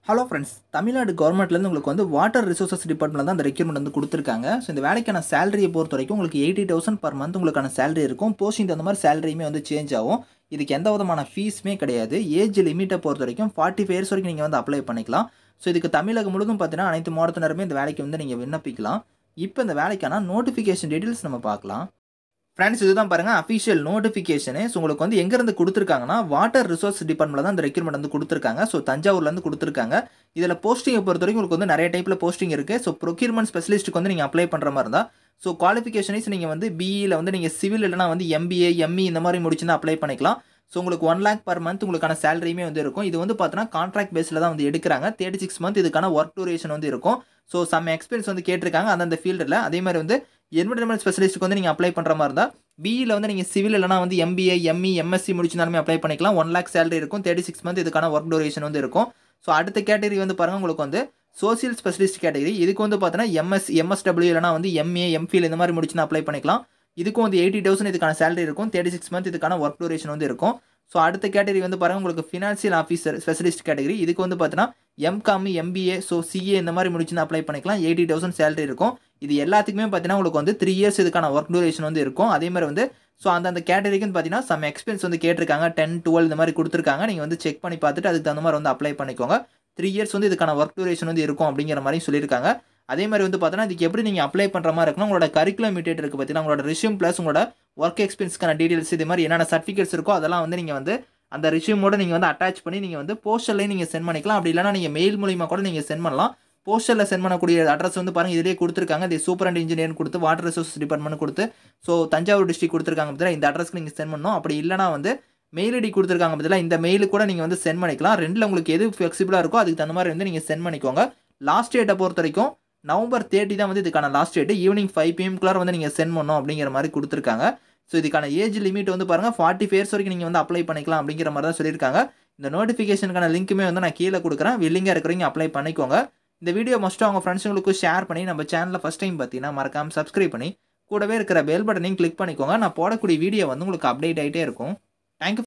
Hello friends, Tamil Nadu கவர்மெண்ட்லேருந்து உங்களுக்கு வந்து வாட்டர் ரிசோர்சஸ் டிபார்ட்மெண்ட்டில் தான் அந்த ரெக்யூர்மெண்ட் வந்து கொடுத்துருக்காங்க. ஸோ இந்த வேலைக்கான சேலரியை பொறுத்த வரைக்கும் உங்களுக்கு 80,000 பர் மந்த் உங்களுக்கான சேலரி இருக்கும். போஸ்டிங் அந்த மாதிரி சேலரியுமே வந்து சேஞ்ச் ஆகும். இதுக்கு எந்த விதமான ஃபீஸுமே கிடையாது. ஏஜ் லிமிட்டை பொறுத்த வரைக்கும் 45 இயர்ஸ் வரைக்கும் நீங்கள் வந்து அப்ளை பண்ணிக்கலாம். ஸோ இதுக்கு தமிழகம் முழுதும் பார்த்தீங்கன்னா அனைத்து மாவட்டத்தினருமே இந்த வேலைக்கு வந்து நீங்கள் விண்ணப்பிக்கலாம். இப்போ இந்த வேலைக்கான நோட்டிஃபிகேஷன் டீட்டெயில்ஸ் நம்ம பார்க்கலாம். ஃப்ரெண்ட்ஸ், இதுதான் பாருங்கள் அஃபிஷியல் நோட்டிஃபிகேஷனு. ஸோ உங்களுக்கு வந்து எங்கேருந்து கொடுத்துருக்காங்கன்னா வாட்டர் ரிசோர்ஸ் டிபார்ட்மெண்ட்டில் தான் அந்த ரெக்யூர்மெண்ட் வந்து கொடுத்துருக்காங்க. ஸோ தஞ்சாவூர்லேருந்து கொடுத்துருக்காங்க. இதில் போஸ்டிங்கை பொறுத்த வரைக்கும் உங்களுக்கு வந்து நிறைய டைப்பில் போஸ்டிங் இருக்குது. ஸோ ப்ரொக்யூர்மெண்ட் ஸ்பெஷலிஸ்ட்டுக்கு வந்து நீங்கள் அப்ளை பண்ணுற மாதிரி இருந்தால் ஸோ குவாலிஃபிகேஷனைஸ் நீங்கள் வந்து பிஇயில் வந்து நீங்கள் சிவில் இல்லைனா வந்து எம்பிஏ எம்இ இந்த மாதிரி முடிச்சுன்னா அப்ளை பண்ணிக்கலாம். ஸோ உங்களுக்கு 1 lakh பர் மந்த் உங்களுக்கான சேலரியுமே வந்து இருக்கும். இது வந்து பார்த்தீங்கன்னா கான்ட்ராக்ட் பேஸில் தான் வந்து எடுக்கிறாங்க. 36 மந்த் இதுக்கான ஒர்க் டூரேஷன் வந்து இருக்கும். ஸோ சம் எக்ஸ்பீரியன்ஸ் வந்து கேட்டிருக்காங்க அந்தந்த ஃபீல்டில். அதே மாதிரி வந்து என்விரான்மெண்ட் ஸ்பெஷலிஸ்ட்டுக்கு வந்து நீங்கள் அப்ளை பண்ணுற மாதிரி இருந்தால் பிஇயில் வந்து நீங்கள் சிவில் இல்லைனா வந்து எம்பிஏ எம்இ எம்எஸ்சி முடிச்சிருந்தாலுமே அப்ளை பண்ணிக்கலாம். 1 lakh சேலரி இருக்கும். 36 மந்த் இதுக்கான ஒர்க் டூரேஷன் வந்து இருக்கும். ஸோ அடுத்த கேட்டகரி வந்து பாருங்கள் உங்களுக்கு வந்து சோசியல் ஸ்பெஷலிஸ்ட் கேட்டகரி. இதுக்கு வந்து பார்த்தீங்கன்னா எம்எஸ்டபிள்யூ இல்லைனா வந்து எம்ஏ எம்ஃபில் இந்த மாதிரி முடிச்சுன்னா அப்ளை பண்ணிக்கலாம். இதுக்கும் வந்து 80,000 இதுக்கான சேலரி இருக்கும். 36 மந்த் இதுக்கான ஒர்க் டூரேஷன் வந்து இருக்கும். ஸோ அடுத்த கேட்டகரி வந்து பாருங்கள் உங்களுக்கு ஃபினான்ஷியல் ஆஃபீஸர் ஸ்பெஷலிஸ்ட் கேட்டகரி. இதுக்கு வந்து பார்த்தீங்கன்னா எம்காம் எம்பிஏ ஸோ சிஏ இந்த மாதிரி முடிச்சுன்னா அப்ளை பண்ணிக்கலாம். 80,000 சேலரி இருக்கும். இது எல்லாத்துக்குமே பார்த்தீங்கன்னா உங்களுக்கு வந்து 3 இயர்ஸ் இதுக்கான ஒர்க் டூரேஷன் வந்து இருக்கும். அதே மாதிரி வந்து ஸோ அந்த கேட்டகரிக்குன்னு பார்த்தீங்கன்னா சம் எக்ஸ்பீரியன்ஸ் வந்து கேட்டிருக்காங்க. 10, 12 இந்த மாதிரி கொடுத்துருக்காங்க. நீங்கள் வந்து செக் பண்ணி பார்த்துட்டு அதுக்கு தகுந்த மாதிரி வந்து அப்ளை பண்ணிக்கோங்க. 3 இயர்ஸ் வந்து இதுக்கான ஒர்க் டூரேஷன் வந்து இருக்கும் அப்படிங்கிற மாதிரி சொல்லியிருக்காங்க. அதே மாதிரி வந்து பார்த்தீங்கன்னா இதுக்கு எப்படி நீங்கள் அப்ளை பண்ணுற மாதிரி இருக்குன்னா உங்களோட கரிக்குலம் மீட்டேட் இருக்குது பார்த்தீங்கன்னா உங்களோட ரெஸ்யூம் ப்ளஸ் உங்களோட ஒர்க் எக்ஸ்பீரியன்ஸ்க்கான டீடைல்ஸ் இது மாதிரி என்னென்ன சர்டிஃபிகேட்ஸ் இருக்கோ அதெல்லாம் வந்து நீங்கள் வந்து அந்த ரெஸ்யூமோட நீங்கள் வந்து அட்டாச் பண்ணி நீங்கள் வந்து போஸ்டர்லேயும் நீங்கள் சென்ட் பண்ணிக்கலாம். அப்படி இல்லைனா நீங்கள் மெயில் மூலிமா கூட நீங்கள் சென்ட் பண்ணலாம். போஸ்டரில் சென்ட் பண்ணக்கூடிய அட்ரஸ் வந்து பாருங்கள் இதிலேயே கொடுத்துருக்காங்க. இது சூப்பர் அண்ட் இன்ஜினியர் கொடுத்து வாட்டர் ரிசோர்ஸ் டிபார்ட்மெண்ட் கொடுத்து ஸோ தஞ்சாவூர் டிஸ்ட்ரிக்ட் கொடுத்துருக்காங்க பார்த்தீங்கன்னா இந்த அட்ரஸ்க்கு நீங்கள் சென்ட் பண்ணணும். அப்படி இல்லைனா வந்து மெயில் ஐடி கொடுத்துருக்காங்க பார்த்தீங்கன்னா இந்த மெயிலுக்கு கூட நீங்கள் வந்து சென்ட் பண்ணிக்கலாம். ரெண்டில் உங்களுக்கு எது ஃப்ளெக்சிபிளாக இருக்கோ அதுக்கு தகுந்த மாதிரி வந்து நீங்கள் சென்ட் பண்ணிக்கோங்க. லாஸ்ட் டேட்டை பொறுத்த வரைக்கும் November 30 தான் வந்து இதுக்கான லாஸ்ட் டேட்டு. ஈவினிங் 5 PM வந்து நீங்கள் சென்ட் பண்ணணும் அப்படிங்கிற மாதிரி கொடுத்துருக்காங்க. ஸோ இதுக்கான ஏஜ் லிமிட் வந்து பாருங்கள் 45 இயர்ஸ் வரைக்கும் நீங்கள் வந்து அப்ளை பண்ணிக்கலாம் அப்படிங்கிற மாதிரி தான் சொல்லியிருக்காங்க. இந்த நோட்டிஃபிகேஷனுக்கான லிங்க்குமே வந்து நான் கீழே கொடுக்குறேன். வில்லிங்காக இருக்கிறவங்க அப்ளை பண்ணிக்கோங்க. இந்த வீடியோ மஸ்ட்டு அவங்க ஃப்ரெண்ட்ஸுங்களுக்கு ஷேர் பண்ணி நம்ம சேனலில் ஃபஸ்ட் டைம் பார்த்தீங்கன்னா மறக்காமல் சப்ஸ்கிரைப் பண்ணி கூடவே இருக்கிற பெல் பட்டனையும் கிளிக் பண்ணிக்கோங்க. நான் போடக்கூடிய வீடியோ வந்து உங்களுக்கு அப்டேட் ஆகிட்டே இருக்கும். தேங்க்யூ.